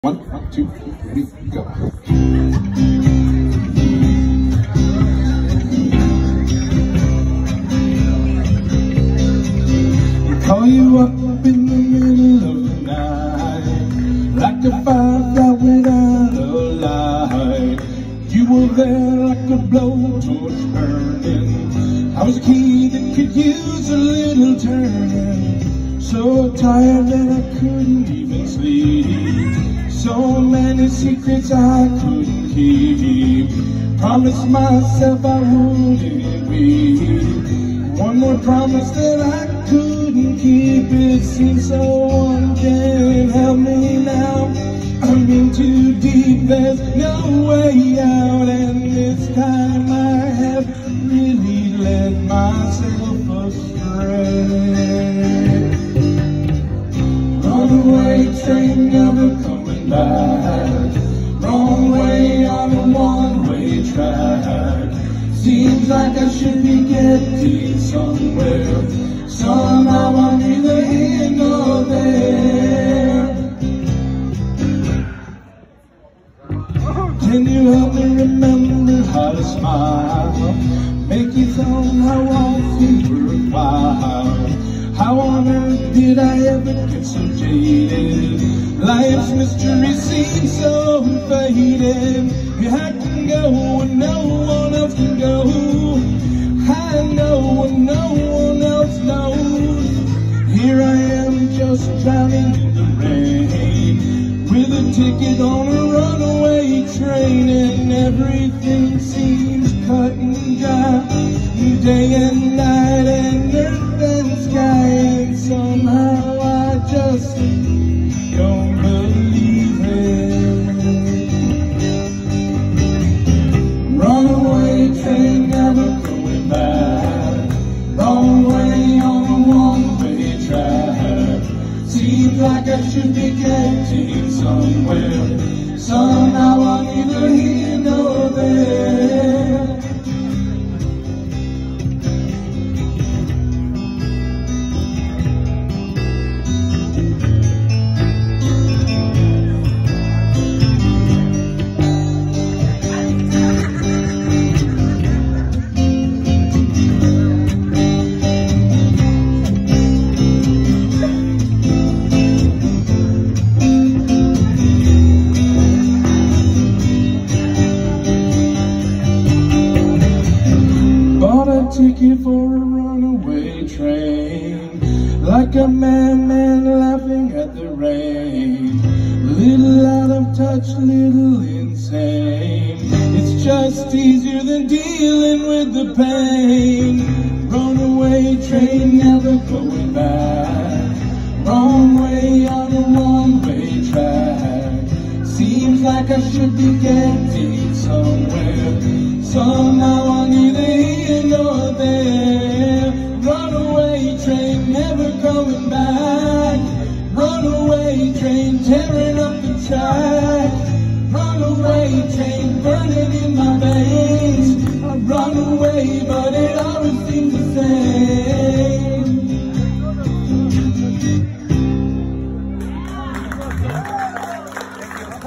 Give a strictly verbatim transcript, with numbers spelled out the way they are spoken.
One, two, ready, go. Call you up in the middle of the night, like a firefly without a light. You were there like a blowtorch burning. I was a key that could use a little turning. So tired that I couldn't even sleep. So many secrets I couldn't keep. Promised myself I wouldn't weep. One more promise that I couldn't keep. It seems so one can't help me now. I'm in too deep, there's no way out. And this time I have really led myself astray. Runaway train never coming back. Wrong way on a one-way track. Seems like I should be getting somewhere. Somehow I'm neither here nor there. Can you help me remember how to smile? Make you somehow all seem worthwhile. How on earth did I ever get so jaded? Life's mystery seems so faded. I can go and no one else can go. I know and no one else knows. Here I am just drowning in the rain, with a ticket on a runaway train. And everything seems cut and dry, day and night and earth and sky. And somehow I just don't believe it. Runaway train never going back. Wrong way on a one-way track. Seems like I should be getting somewhere. Somehow I'm neither here nor there. Ticket for a runaway train, like a madman laughing at the rain. Little out of touch, little insane. It's just easier than dealing with the pain. Runaway train never going back. Wrong way on a one-way track. Seems like I should be getting somewhere. Somehow I'm neither here nor there. Runaway train never coming back. Runaway train tearing up the track. Runaway train burning in my veins.